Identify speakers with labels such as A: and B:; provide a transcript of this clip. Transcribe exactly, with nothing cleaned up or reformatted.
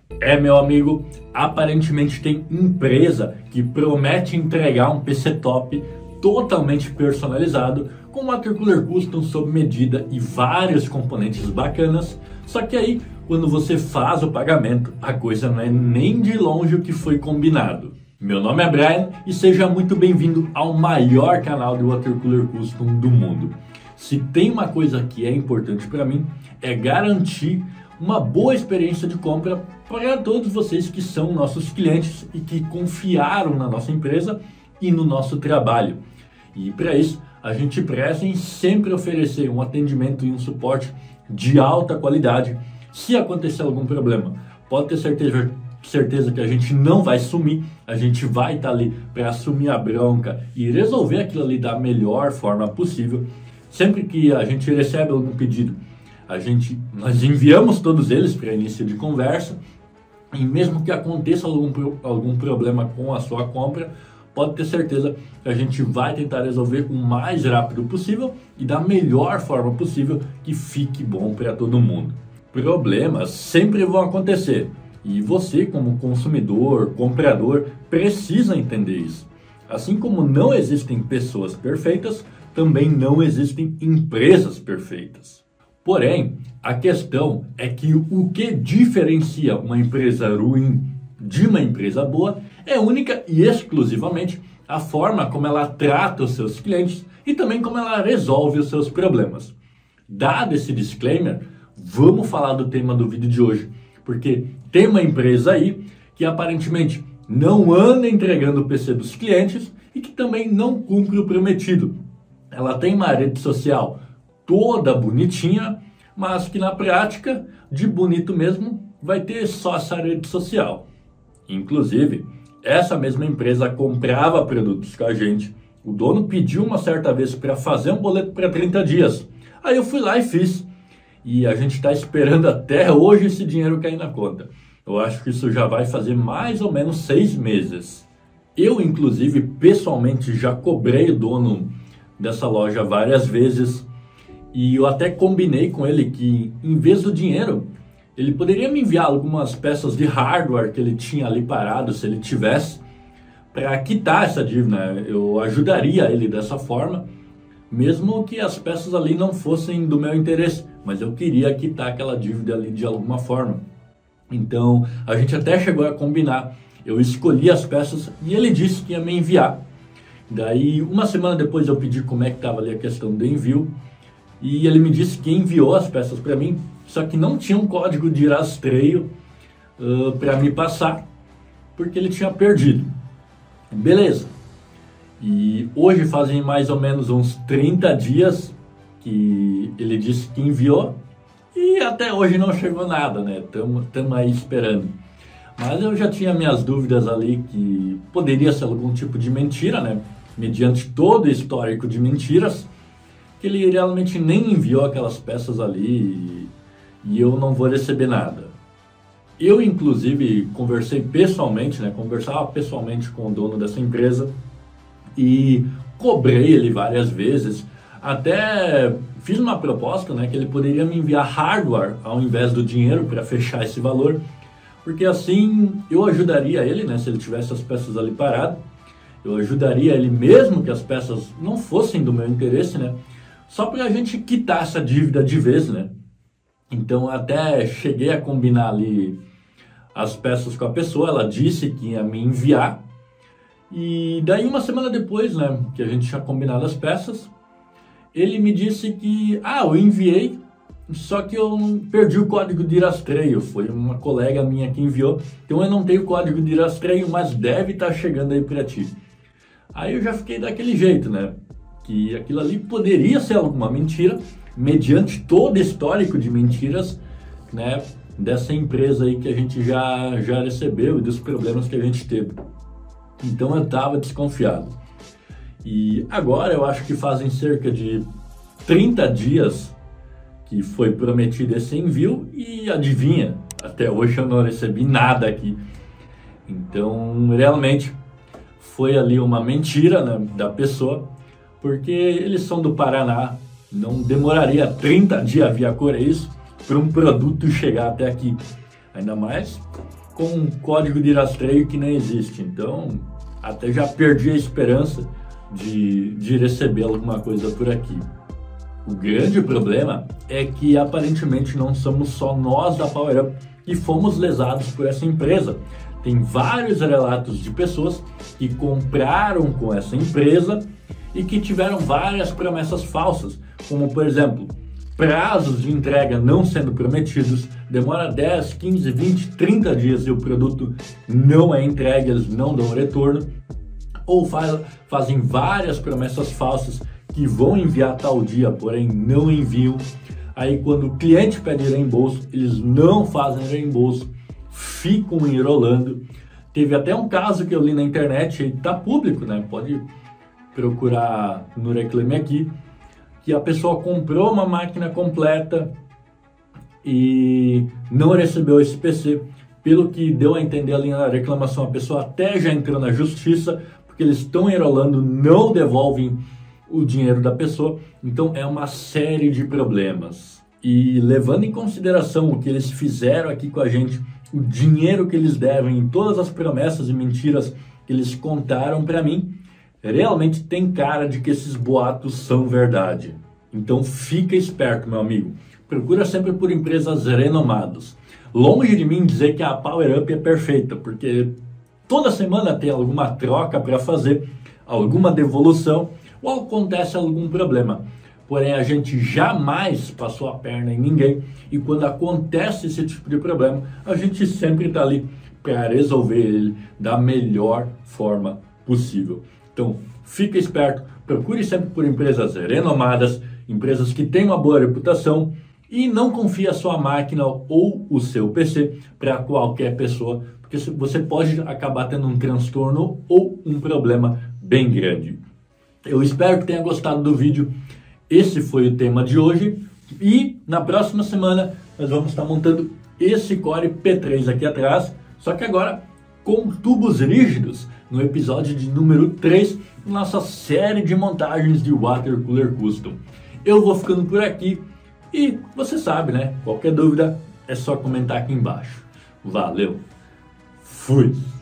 A: É, meu amigo, aparentemente tem empresa que promete entregar um P C top totalmente personalizado com water cooler custom sob medida e vários componentes bacanas. Só que aí, quando você faz o pagamento, a coisa não é nem de longe o que foi combinado. Meu nome é Brian e seja muito bem-vindo ao maior canal de water cooler custom do mundo. Se tem uma coisa que é importante para mim, é garantir uma boa experiência de compra para todos vocês que são nossos clientes e que confiaram na nossa empresa e no nosso trabalho. E para isso, a gente preza em sempre oferecer um atendimento e um suporte de alta qualidade. Se acontecer algum problema, pode ter certeza, certeza que a gente não vai sumir, a gente vai estar ali para assumir a bronca e resolver aquilo ali da melhor forma possível. Sempre que a gente recebe algum pedido, a gente, nós enviamos todos eles para início de conversa, e mesmo que aconteça algum, algum problema com a sua compra, pode ter certeza que a gente vai tentar resolver o mais rápido possível e da melhor forma possível que fique bom para todo mundo. Problemas sempre vão acontecer e você, como consumidor, comprador, precisa entender isso. Assim como não existem pessoas perfeitas, também não existem empresas perfeitas. Porém, a questão é que o que diferencia uma empresa ruim de uma empresa boa é única e exclusivamente a forma como ela trata os seus clientes e também como ela resolve os seus problemas. Dado esse disclaimer, vamos falar do tema do vídeo de hoje, porque tem uma empresa aí que aparentemente não anda entregando o P C dos clientes e que também não cumpre o prometido. Ela tem uma rede social toda bonitinha, mas que na prática, de bonito mesmo, vai ter só essa rede social. Inclusive, essa mesma empresa comprava produtos com a gente. O dono pediu uma certa vez para fazer um boleto para trinta dias. Aí eu fui lá e fiz. E a gente está esperando até hoje esse dinheiro cair na conta. Eu acho que isso já vai fazer mais ou menos seis meses. Eu, inclusive, pessoalmente já cobrei o dono dessa loja várias vezes. E eu até combinei com ele que, em vez do dinheiro, ele poderia me enviar algumas peças de hardware que ele tinha ali parado, se ele tivesse, para quitar essa dívida. Eu ajudaria ele dessa forma, mesmo que as peças ali não fossem do meu interesse, mas eu queria quitar aquela dívida ali de alguma forma. Então, a gente até chegou a combinar. Eu escolhi as peças e ele disse que ia me enviar. Daí, uma semana depois eu pedi como é que estava ali a questão do envio. E ele me disse que enviou as peças para mim, só que não tinha um código de rastreio uh, para me passar, porque ele tinha perdido. Beleza. E hoje fazem mais ou menos uns trinta dias que ele disse que enviou e até hoje não chegou nada, né? Estamos aí esperando. Mas eu já tinha minhas dúvidas ali que poderia ser algum tipo de mentira, né? Mediante todo o histórico de mentiras, que ele realmente nem enviou aquelas peças ali e, e eu não vou receber nada. Eu, inclusive, conversei pessoalmente, né? Conversava pessoalmente com o dono dessa empresa e cobrei ele várias vezes. Até fiz uma proposta, né? Que ele poderia me enviar hardware ao invés do dinheiro para fechar esse valor, porque assim eu ajudaria ele, né? Se ele tivesse as peças ali paradas, eu ajudaria ele mesmo que as peças não fossem do meu interesse, né? Só para a gente quitar essa dívida de vez, né? Então até cheguei a combinar ali as peças com a pessoa, ela disse que ia me enviar. E daí uma semana depois, né, que a gente tinha combinado as peças, ele me disse que, ah, eu enviei, só que eu perdi o código de rastreio, foi uma colega minha que enviou, então eu não tenho o código de rastreio, mas deve estar chegando aí para ti. Aí eu já fiquei daquele jeito, né? Que aquilo ali poderia ser alguma mentira, mediante todo o histórico de mentiras, né, dessa empresa aí que a gente já, já recebeu e dos problemas que a gente teve. Então eu estava desconfiado. E agora eu acho que fazem cerca de trinta dias que foi prometido esse envio e adivinha, até hoje eu não recebi nada aqui. Então realmente foi ali uma mentira, né, da pessoa, porque eles são do Paraná, não demoraria trinta dias via Correios para um produto chegar até aqui. Ainda mais com um código de rastreio que não existe. Então, até já perdi a esperança de, de receber alguma coisa por aqui. O grande problema é que aparentemente não somos só nós da PowerUp que fomos lesados por essa empresa. Tem vários relatos de pessoas que compraram com essa empresa e que tiveram várias promessas falsas, como por exemplo, prazos de entrega não sendo prometidos, demora dez, quinze, vinte, trinta dias e o produto não é entregue, eles não dão retorno, ou faz, fazem várias promessas falsas que vão enviar tal dia, porém não enviam. Aí quando o cliente pede reembolso, eles não fazem reembolso, ficam enrolando. Teve até um caso que eu li na internet, e tá público, né? Pode procurar no Reclame Aqui, que a pessoa comprou uma máquina completa e não recebeu esse P C. Pelo que deu a entender ali na reclamação, a pessoa até já entrou na justiça, porque eles estão enrolando, não devolvem o dinheiro da pessoa. Então é uma série de problemas. E levando em consideração o que eles fizeram aqui com a gente, o dinheiro que eles devem em todas as promessas e mentiras que eles contaram para mim, realmente tem cara de que esses boatos são verdade. Então fica esperto, meu amigo. Procura sempre por empresas renomadas. Longe de mim dizer que a PowerUp é perfeita, porque toda semana tem alguma troca para fazer, alguma devolução, ou acontece algum problema. Porém, a gente jamais passou a perna em ninguém, e quando acontece esse tipo de problema, a gente sempre está ali para resolver ele da melhor forma possível. Então, fica esperto, procure sempre por empresas renomadas, empresas que têm uma boa reputação, e não confie a sua máquina ou o seu P C para qualquer pessoa, porque você pode acabar tendo um transtorno ou um problema bem grande. Eu espero que tenha gostado do vídeo. Esse foi o tema de hoje, e na próxima semana nós vamos estar montando esse Core P três aqui atrás, só que agora com tubos rígidos, no episódio de número três, nossa série de montagens de Water Cooler Custom. Eu vou ficando por aqui, e você sabe, né? Qualquer dúvida é só comentar aqui embaixo. Valeu, fui!